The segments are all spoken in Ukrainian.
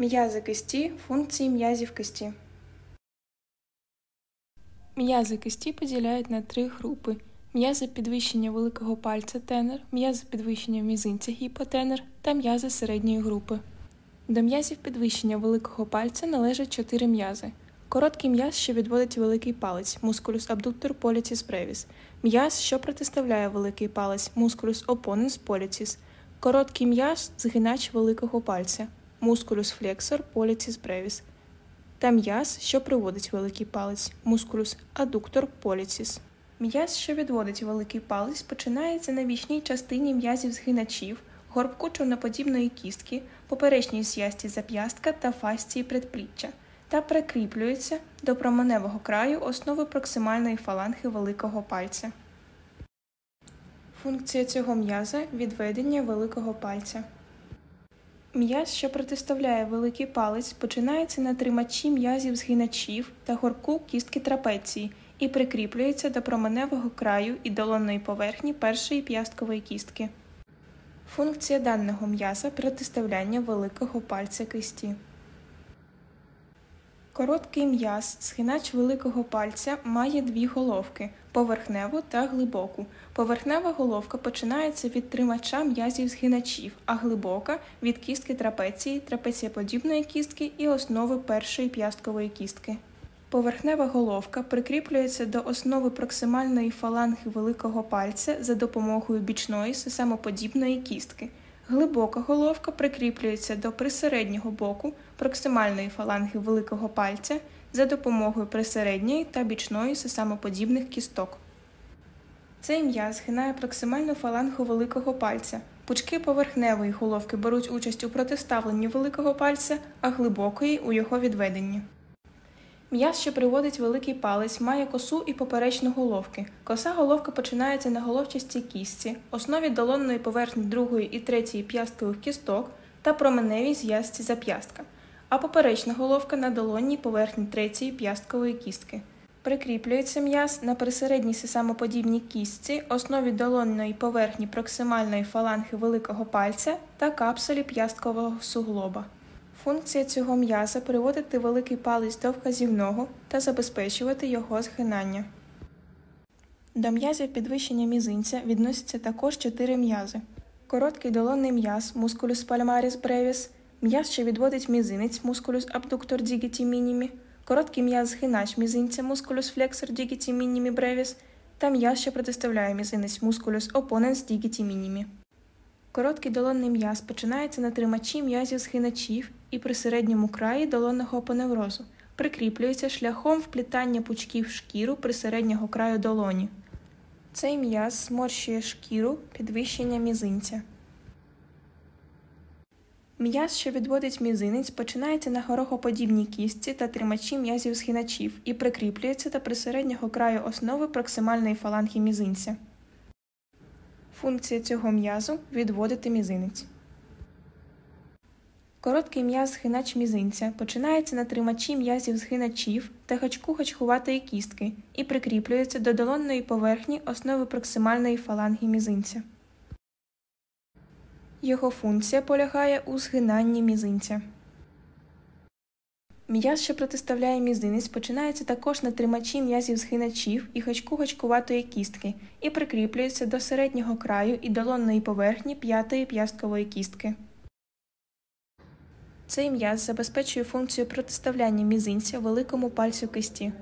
М'язи кисті – функції м'язів кисті. М'язи кисті поділяють на три групи. М'язи підвищення великого пальця тенер, м'язи підвищення мізинця гіпотенер та м'язи середньої групи. До м'язів підвищення великого пальця належать 4 м'язи. Короткий м'яз, що відводить великий палець – мускулюс абдуктор політіс бревіс. М'яз, що протиставляє великий палець – мускулюс опоненс політіс. Короткий м'яз – згинач великого пальця – мускулюс флексор політіс бревіс. Та м'яз, що приводить великий палець – мускулюс адуктор політіс. М'яз, що відводить великий палець, починається на бічній частині м'язів згиначів, горбку човноподібної кістки, поперечній зв'язці зап'ястка та фасції предпліччя та прикріплюється до променевого краю основи проксимальної фаланги великого пальця. Функція цього м'яза – відведення великого пальця. М'яз, що протиставляє великий палець, починається на тримачі м'язів згиначів та горбку кістки трапеції і прикріплюється до променевого краю і долонної поверхні першої п'ясткової кістки. Функція даного м'яза – протиставляння великого пальця кисті. Короткий м'яз, згинач великого пальця, має дві головки – поверхневу та глибоку. Поверхнева головка починається від тримача м'язів згиначів, а глибока – від кістки трапеції, трапецієподібної кістки і основи першої п'ясткової кістки. Поверхнева головка прикріплюється до основи проксимальної фаланги великого пальця за допомогою бічної сесамоподібної кістки. Глибока головка прикріплюється до присереднього боку проксимальної фаланги великого пальця за допомогою присередньої та бічної сесамоподібних кісток. Цей м'яз згинає проксимальну фалангу великого пальця. Пучки поверхневої головки беруть участь у протиставленні великого пальця, а глибокої – у його відведенні. М'яз, що приводить великий палець, має косу і поперечну головки. Коса головка починається на головчастій кістці, основі долонної поверхні другої і третьої п'ясткових кісток та променевій зв'язці зап'ястка, а поперечна головка на долонній поверхні третьої п'ясткової кістки. Прикріплюється м'яз на присередній сесамоподібній кістці, основі долонної поверхні проксимальної фаланги великого пальця та капсулі п'ясткового суглоба. Функція цього м'яза – приводити великий палець до вказівного та забезпечувати його згинання. До м'язів підвищення мізинця відносяться також 4 м'язи. Короткий долонний м'яз – мускулюс пальмаріс бревіс, м'яз, що відводить мізинець – мускулюс абдуктор дігіті мінімі, короткий м'яз згинач мізинця – мускулюс флексор дігіті мінімі бревіс та м'яз, що протиставляє мізинець – мускулюс опоненс дігіті мінімі. Короткий долонний м'яз починається на тримачі м'язів згиначів і при середньому краї долонного апоневрозу, прикріплюється шляхом вплітання пучків в шкіру присереднього краю долоні. Цей м'яз зморщує шкіру підвищення мізинця. М'яз, що відводить мізинець, починається на горохоподібній кістці та тримачі м'язів згиначів і прикріплюється до присереднього краю основи проксимальної фаланги мізинця. Функція цього м'язу – відводити мізинець. Короткий м'яз згинач мізинця починається на тримачі м'язів згиначів та гачку гачкуватої кістки і прикріплюється до долонної поверхні основи проксимальної фаланги мізинця. Його функція полягає у згинанні мізинця. М'яз, що протиставляє мізинець, починається також на тримачі м'язів згиначів і гачку гачкуватої кістки і прикріплюється до середнього краю і долонної поверхні п'ятої п'ясткової кістки. Цей м'яз забезпечує функцію протиставляння мізинця великому пальцю кисті.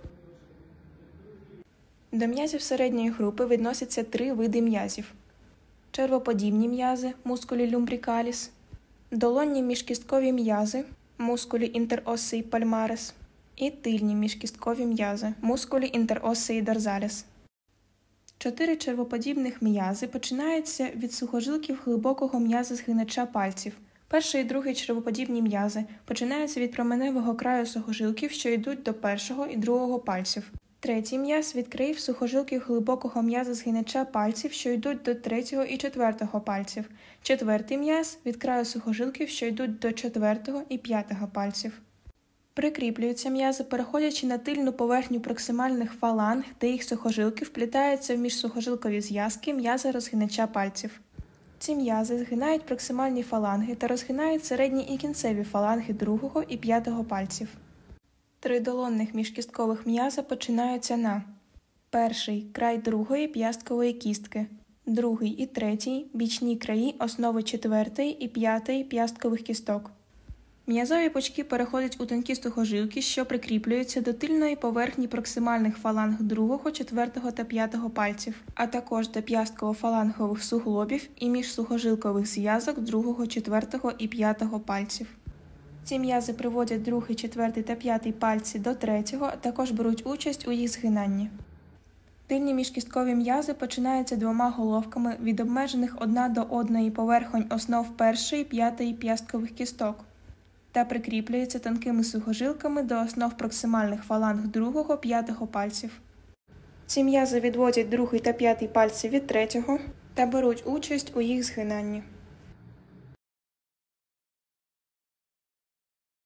До м'язів середньої групи відносяться 3 види м'язів. Червоподібні м'язи – мускулі люмбрикаліс, долонні міжкісткові м'язи – мускулі інтероссеї пальмарес і тильні міжкісткові м'язи – мускулі інтероссеї дорзаліс. 4 червоподібних м'язи починаються від сухожилків глибокого м'яза згинача пальців. Перший і другий червоподібні м'язи починаються від променевого краю сухожилків, що йдуть до першого і другого пальців. Третій м'яз від країв сухожилків глибокого м'яза згинача пальців, що йдуть до третього і четвертого пальців. Четвертий м'яз від краю сухожилків, що йдуть до четвертого і п'ятого пальців. Прикріплюються м'язи, переходячи на тильну поверхню проксимальних фаланг, де їх сухожилки вплітаються в міжсухожилкові зв'язки м'яза розгинача пальців. Ці м'язи згинають проксимальні фаланги та розгинають середні і кінцеві фаланги другого і п'ятого пальців. Три долонних міжкісткових м'яза починаються на: перший – край другої п'ясткової кістки, другий і третій – бічні краї основи четвертої і п'ятої п'ясткових кісток. М'язові пучки переходять у тонкі сухожилки, що прикріплюються до тильної поверхні проксимальних фаланг другого, четвертого та п'ятого пальців, а також до п'ястково-фалангових суглобів і міжсухожилкових зв'язок другого, четвертого і п'ятого пальців. Ці м'язи приводять другий, четвертий та п'ятий пальці до третього, а також беруть участь у їх згинанні. Тильні міжкісткові м'язи починаються двома головками від обмежених одна до одної поверхонь основ першої, п'ятої п'ясткових кісток та прикріплюються тонкими сухожилками до основ проксимальних фаланг другого, п'ятого пальців. Ці м'язи відводять другий та п'ятий пальці від третього та беруть участь у їх згинанні.